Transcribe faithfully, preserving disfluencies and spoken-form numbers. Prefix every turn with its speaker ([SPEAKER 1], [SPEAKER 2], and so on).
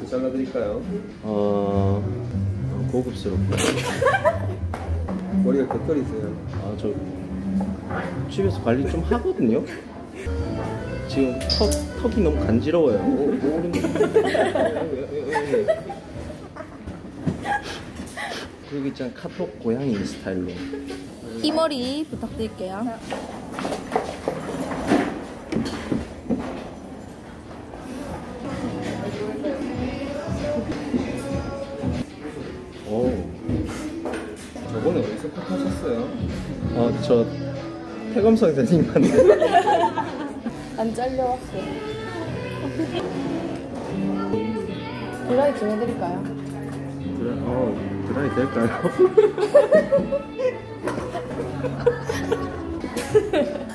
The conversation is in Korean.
[SPEAKER 1] 잘라드릴까요?
[SPEAKER 2] 어... 고급스럽고.
[SPEAKER 1] 머리가 격거리세요.
[SPEAKER 2] 아, 저 집에서 관리 좀 하거든요. 지금 턱, 턱이 너무 간지러워요. 오, 오른... 그리고 있잖아, 카톡 고양이 스타일로.
[SPEAKER 3] 이 머리 부탁드릴게요.
[SPEAKER 2] 오.
[SPEAKER 1] 저번에 어디서 컷 하셨어요?
[SPEAKER 2] 아, 저 태검 선생님한테.
[SPEAKER 3] 안 잘려왔어요. 드라이 좀 해드릴까요?
[SPEAKER 2] 드라, 어, 드라이 될까요?